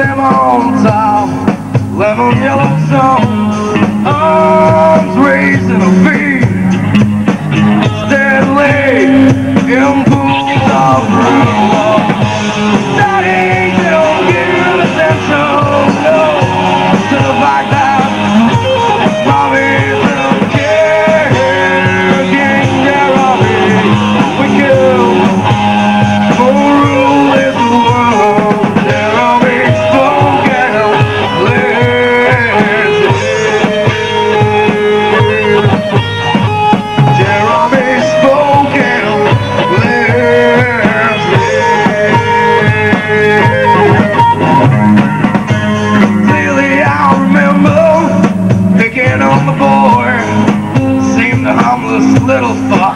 them on top, lemon yellow sun, arms raised in a V, steadily in pools of blue love. Daddy, they don't give attention, no, to the fact that mommy's a king, Jeremy, we kill, who rule this world, Jeremy spoken, Jeremy spoken, clearly I remember picking on the boy, seemed a harmless little fuck.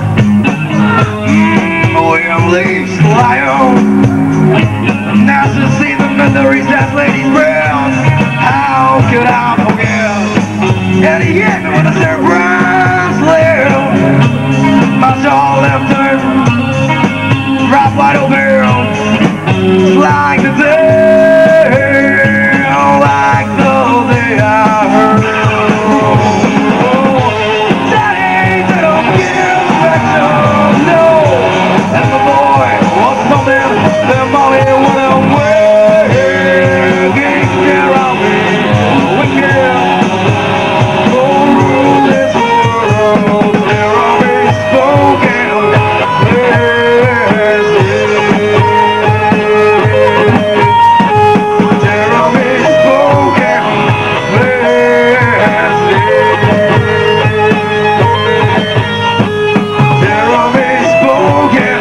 William Leach Lion, now to see the memories that Lady Brown, how could I forget? And he hit me with a surprise little, my jaw left her right wide open, like the day, like the day I heard. Daddy, they don't give affection, no. And the boy was something that mommy wouldn't wear. Taking care of me, wicked, who rule this world, Jeremy spoken, Jeremy spoken, Jeremy spoken.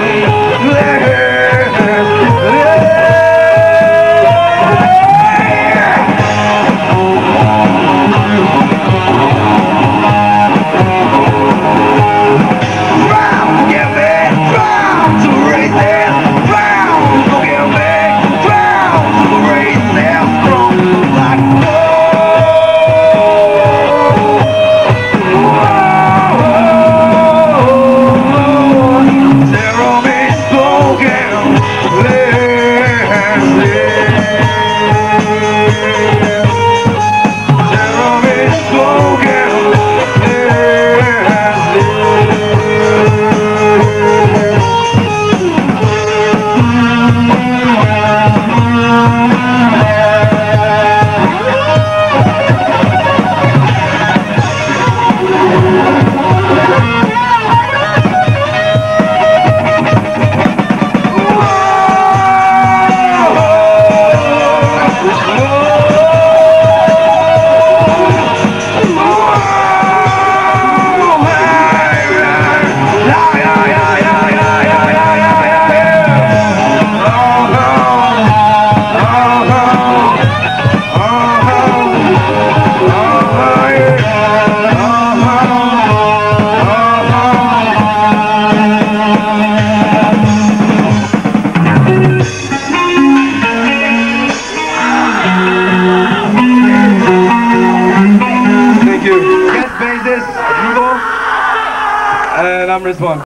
And I'm Rizwan.